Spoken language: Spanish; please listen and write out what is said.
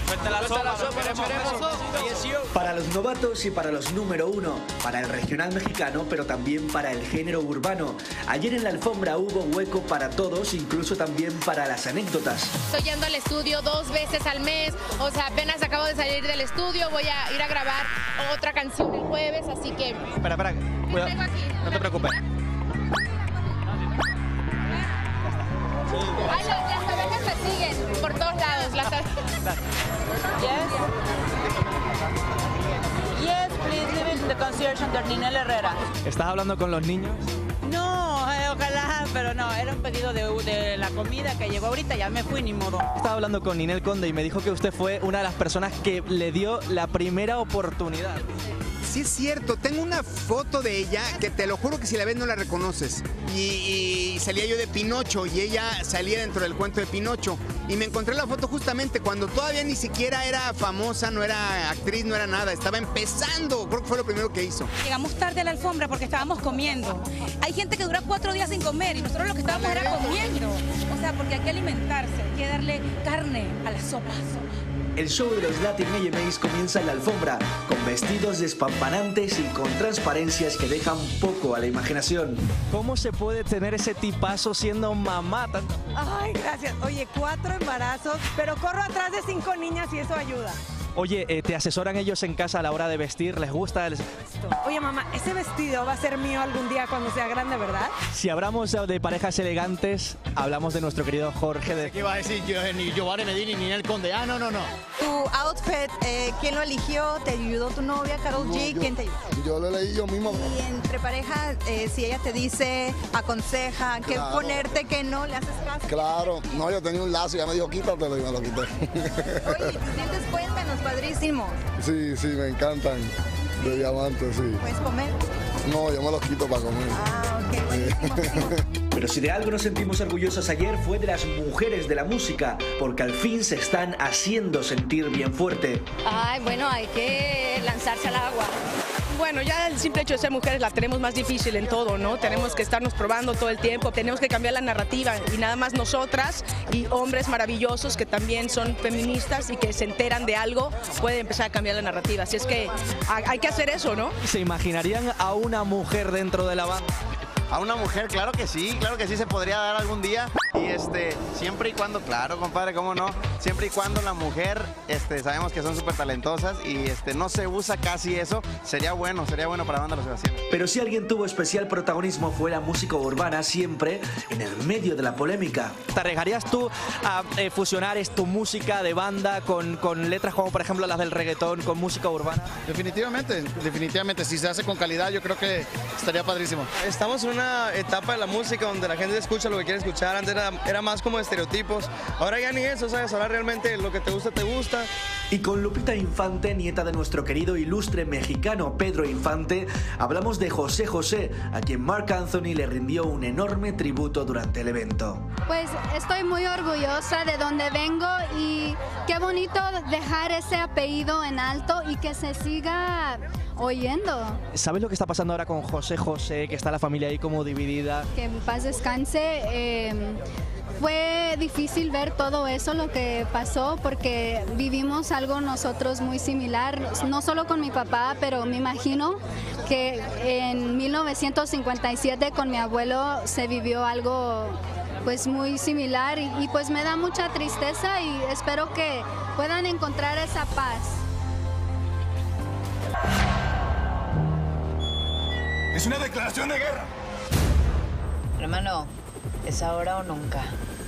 Suelta la sopa, queremos. Para los novatos y para los número uno, para el regional mexicano, pero también para el género urbano. Ayer en la alfombra hubo hueco para todos, incluso también para las anécdotas. Estoy yendo al estudio 2 veces al mes, o sea, apenas acabo de salir del estudio, voy a ir a grabar otra canción el jueves, así que... Espera, cuidado, no te preocupes. Ay, las abejas me siguen por todos lados. Yes, please leave it in the concierge under Ninel Herrera. ¿Estás hablando con los niños? No, ojalá, pero no, era un pedido de la comida que llegó ahorita, ya me fui, ni modo. Estaba hablando con Ninel Conde y me dijo que usted fue una de las personas que le dio la primera oportunidad. Sí es cierto, tengo una foto de ella que te lo juro que si la ves no la reconoces. Y salía yo de Pinocho y ella salía dentro del cuento de Pinocho. Y me encontré la foto justamente cuando todavía ni siquiera era famosa, no era actriz, no era nada. Estaba empezando, creo que fue lo primero que hizo. Llegamos tarde a la alfombra porque estábamos comiendo. Hay gente que dura 4 días sin comer y nosotros lo que estábamos era comiendo. O sea, porque hay que alimentarse, hay que darle carne a la sopa. El show de los Latin AMAs comienza en la alfombra, con vestidos despampanantes y con transparencias que dejan poco a la imaginación. ¿Cómo se puede tener ese tipazo siendo mamá? Ay, gracias. Oye, 4 embarazos, pero corro atrás de 5 niñas y eso ayuda. Oye, ¿te asesoran ellos en casa a la hora de vestir? ¿Les gusta? Oye, mamá, ese vestido va a ser mío algún día cuando sea grande, ¿verdad? Si hablamos de parejas elegantes, hablamos de nuestro querido Jorge. ¿Qué iba a decir? Ni Giovanni Medina ni Ninel Conde. Ah, no. Tu outfit, ¿quién lo eligió? ¿Te ayudó tu novia, Karol G? ¿Quién te ayudó? Yo lo elegí yo mismo. Y entre parejas, si ella te dice, aconseja, qué ponerte, qué no, ¿le haces caso? Claro, no, yo tenía un lazo y ya me dijo quítatelo y me lo quité. Oye, tus dientes, cuéntanos, padrísimo. Sí, me encantan, de diamante, sí. ¿Puedes comer? No, yo me los quito para comer. Ah, ok, buenísimo. Pero si de algo nos sentimos orgullosos ayer fue de las mujeres de la música, porque al fin se están haciendo sentir bien fuerte. Ay, bueno, hay que lanzarse al agua. Bueno, ya el simple hecho de ser mujeres la tenemos más difícil en todo, ¿no? Tenemos que estarnos probando todo el tiempo, tenemos que cambiar la narrativa y nada más nosotras y hombres maravillosos que también son feministas y que se enteran de algo pueden empezar a cambiar la narrativa. Así es que hay que hacer eso, ¿no? ¿Se imaginarían a una mujer dentro de la banda? A una mujer, claro que sí se podría dar algún día. Y siempre y cuando, claro, compadre, cómo no, siempre y cuando la mujer, sabemos que son súper talentosas y no se usa casi eso, sería bueno para Banda Los Sebastianes. Pero si alguien tuvo especial protagonismo fue la música urbana, siempre en el medio de la polémica. ¿Te arriesgarías tú a fusionar tu música de banda con letras como por ejemplo las del reggaetón, con música urbana? Definitivamente, si se hace con calidad yo creo que estaría padrísimo. Estamos en una etapa de la música donde la gente escucha lo que quiere escuchar. Antes era más como estereotipos, ahora ya ni eso, ¿sabes? Ahora realmente lo que te gusta, te gusta. Y con Lupita Infante, nieta de nuestro querido ilustre mexicano Pedro Infante, hablamos de José José, a quien Marc Anthony le rindió un enorme tributo durante el evento. Pues estoy muy orgullosa de donde vengo y qué bonito dejar ese apellido en alto y que se siga oyendo. ¿Sabes lo que está pasando ahora con José José, que está la familia ahí como dividida? Que en paz descanse. Fue difícil ver todo eso, lo que pasó, porque vivimos algo nosotros muy similar, no solo con mi papá, pero me imagino que en 1957 con mi abuelo se vivió algo pues muy similar y pues me da mucha tristeza y espero que puedan encontrar esa paz. Es una declaración de guerra. Hermano, es ahora o nunca.